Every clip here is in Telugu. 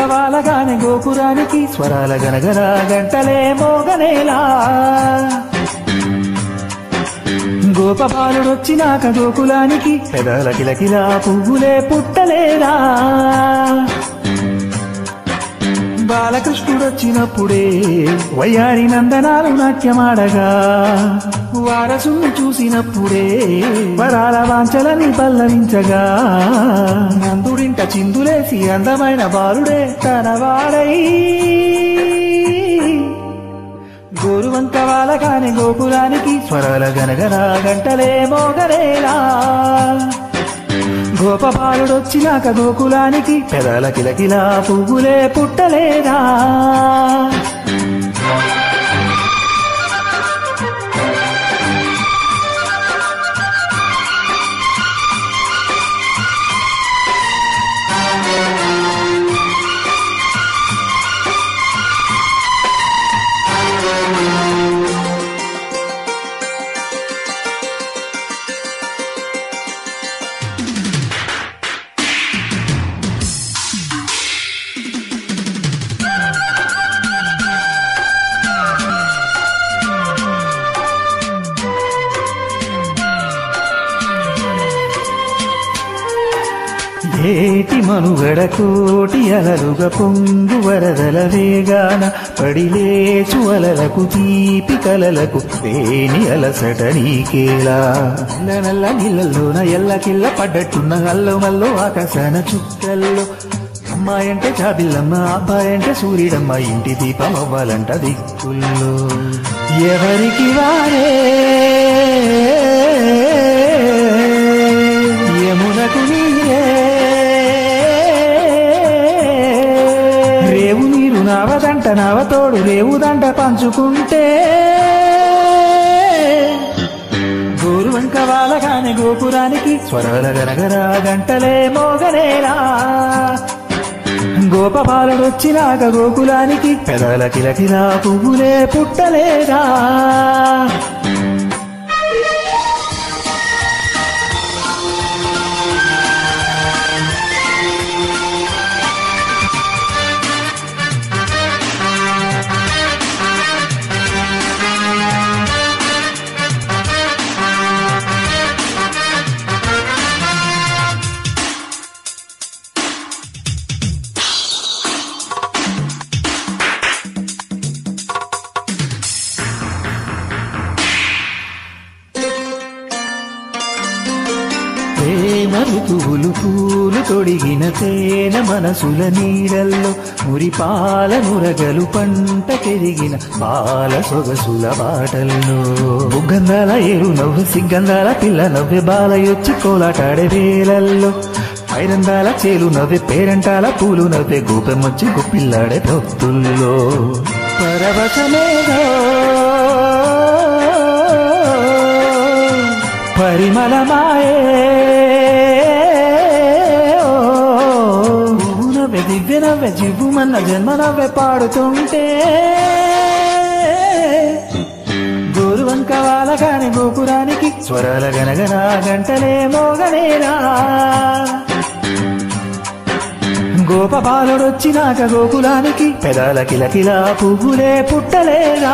వాలగానే గోపురానికి స్వరాల గనగన గంటలే మోగనేలా గోపబాలుడొచ్చినాక గోకులానికి పెదాల కిలకిలా పువ్వులే పుట్టలేదా బాలకృష్ణుడొచ్చినప్పుడే వయ్యారి నందనాలు నాట్యమాడగా వారసుని చూసినప్పుడే వరాల వాంఛలని పల్లవించగా నందుడింట చిందులేసి అందమైన బాలుడే తనవాడై గోరువంక వాలగానే గోకులానికి స్వరాల గనగన గంటలే మోగనేలా గోపబాలుడొచ్చినాక గోకులానికి పెదాల కిలకిలా పువ్వులే పుట్టలేదా ఏటి మనుగడ కోటి అలలుగా పొంగు వరదల వేగాన పడిలేచు అలలకు తీపి కలలకు వేని అలసట నీకేలా నల్ల నీళ్ళల్లోన ఎల్లకిల్ల పడ్డట్టున్న అల్లమల్లో ఆకాశాన చుక్కల్లో అమ్మాయంటే చాబిల్లమ్మ అబ్బాయంటే సూర్యుడమ్మ ఇంటి దీపం అవ్వాలంట దిక్కుల్లో ఎవరికి వారే యమునకు నీరే రేవు నీరు నావదంట నావతోడు రేవుదంట పంచుకుంటే గోరువంక వాలగానే గోపురానికి స్వరాల గనగన గంటలే మోగనేలా గోపబాలుడొచ్చినాక గోకులానికి పెదాల కిలకిలా పువ్వులే పుట్టలేదా ఋతువులు పూలు తొడిగిన తేన మనసుల నీడల్లో మురిపాల నురగలు పంట కెరిగిన పాల సొగసుల బాటల్లో బుగ్గందాల ఏరు నవ్వు సిగ్గందాల పిల్ల నవ్వె బాలయొచ్చి కోలాటాడే వేలల్లో ఐరందాల చేలు నవ్వె పేరంటాల పూలు నవ్వె గోపెమ్మొచ్చి గుప్పిల్లాడే భక్తుల్లో పరవశమేదో పరిమళమాయే దివ్య నవ్వె జివ్వుమన్న జన్మ నవ్వె పాడుతుంటే గోరువంక వాలగానే గోపురానికి స్వరాల గనగన గంటలే మోగనేలా గోపబాలుడొచ్చినాక గోకులానికి పెదాల కిలకిలా పువ్వులే పుట్టలేదా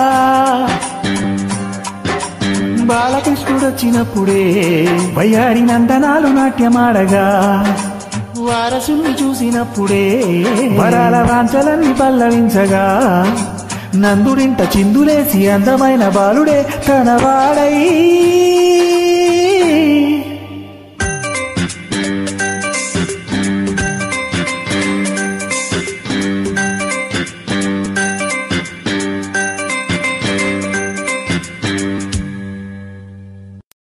బాలకృష్ణుడొచ్చినప్పుడే వయ్యారి నందనాలు నాట్యమాడగా వారసుని చూసినప్పుడే వరాల వాంఛలన్నీ పల్లవించగా నందుడింట చిందులేసి అందమైన బాలుడే తనవాడై